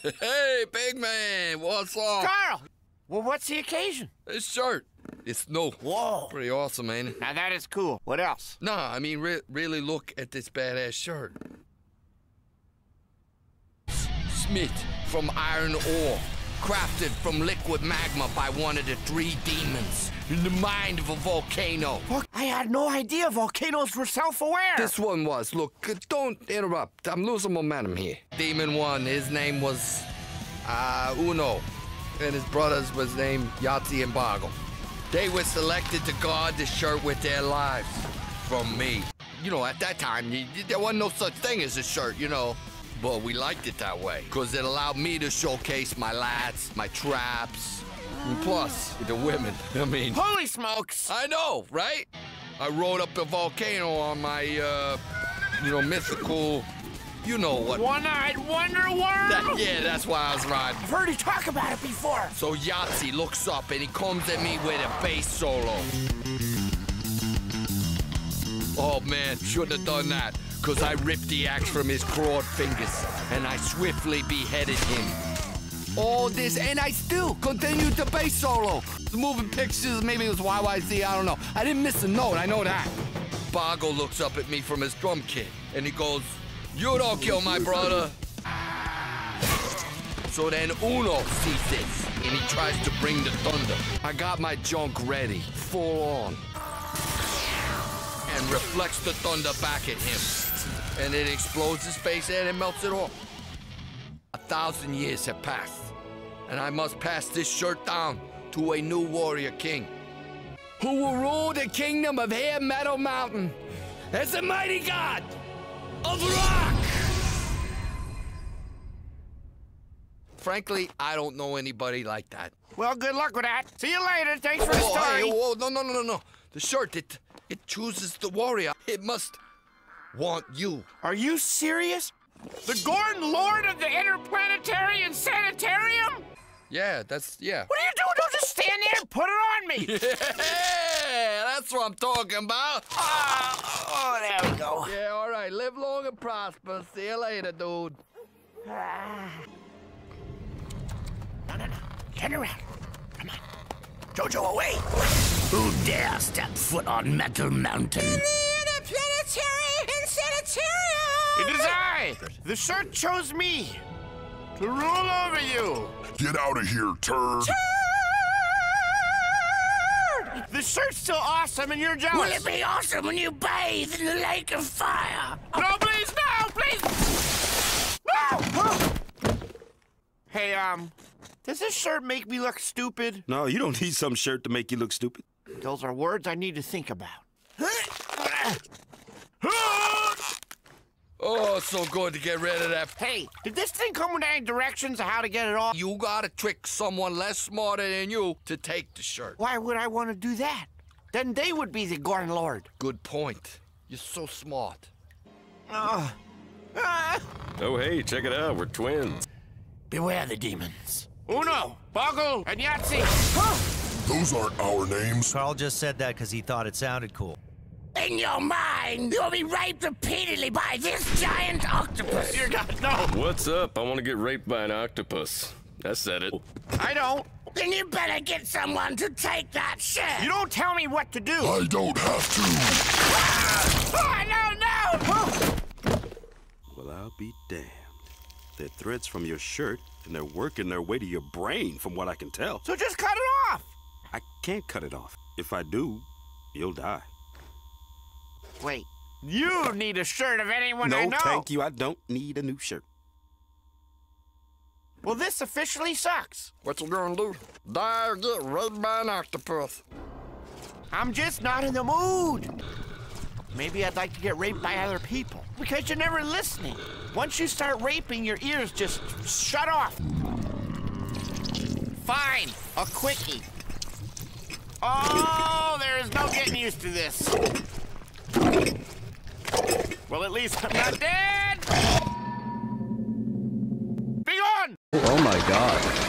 Hey, big man, what's up? Carl! Well, what's the occasion? This shirt. It's new. Whoa. Pretty awesome, ain't it? Now that is cool. What else? Nah, I mean, really look at this badass shirt. Smith from iron ore. Crafted from liquid magma by one of the 3 demons. In the mind of a volcano. Look, I had no idea volcanoes were self-aware. This one was. Look, don't interrupt. I'm losing momentum here. Demon 1, his name was Uno. And his brothers was named Yahtzee and Boggle. They were selected to guard the shirt with their lives. From me. You know, at that time, there wasn't no such thing as a shirt, you know. But we liked it that way. Because it allowed me to showcase my lats, my traps. And plus, the women. I mean... Holy smokes! I know, right? I rode up the volcano on my, mythical... You know what? One-eyed wonder worm? Yeah, that's why I was riding. I've heard you talk about it before. So Yahtzee looks up and he comes at me with a bass solo. Oh man, shouldn't have done that. Cause I ripped the axe from his clawed fingers and I swiftly beheaded him. All this, and I still continued the bass solo. The moving pictures, maybe it was YYZ, I don't know. I didn't miss a note, I know that. Boggle looks up at me from his drum kit and he goes, "You don't kill my brother." So then Uno sees this, and he tries to bring the thunder. I got my junk ready, full on, and reflects the thunder back at him. And it explodes his face and it melts it off. 1,000 years have passed, and I must pass this shirt down to a new warrior king, who will rule the kingdom of Hair Metal Mountain as the mighty god of rock! Frankly, I don't know anybody like that. Well, good luck with that. See you later. Thanks for the story. Hey, whoa, no. The shirt, it chooses the warrior. It must want you. Are you serious? The Gordon Lord of the Interplanetary and Sanitarium? Yeah. What are you doing? Don't just stand there and put it on me. Yeah, that's what I'm talking about. Oh, there we go. Yeah, all right. Live long and prosper. See you later, dude. No. Turn around. Come on. Jojo, away. Who dare step foot on Metal Mountain? In the Interplanetary and Sanitarium! It is I. The shirt chose me to rule over you. Get out of here, turd. The shirt's still awesome and you're jealous. Will it be awesome when you bathe in the lake of fire? No, please, no, please. No! Hey, does this shirt make me look stupid? No, you don't need some shirt to make you look stupid. Those are words I need to think about. Oh, so good to get rid of that. Hey, did this thing come with any directions of how to get it off? You gotta trick someone less smarter than you to take the shirt. Why would I want to do that? Then they would be the Gordon Lord. Good point. You're so smart. Oh, hey, check it out. We're twins. Beware the demons. Uno, Boggle, and Yahtzee. Those aren't our names. Carl just said that because he thought it sounded cool. In your mind, you'll be raped repeatedly by this giant octopus. Dear God, no. What's up? I want to get raped by an octopus. I said it. I don't. Then you better get someone to take that shirt. You don't tell me what to do. I don't have to. No. Well, I'll be damned. They're threads from your shirt, and they're working their way to your brain, from what I can tell. So just cut it off. I can't cut it off. If I do, you'll die. Wait, you need a shirt of anyone I No, know. thank you. I don't need a new shirt. Well, this officially sucks. What you gonna do? Die or get raped by an octopus? I'm just not in the mood. Maybe I'd like to get raped by other people. Because you're never listening. Once you start raping, your ears just shut off. Fine, a quickie. Oh, there is no getting used to this. Well, at least I'm not dead. Be gone! Oh my God.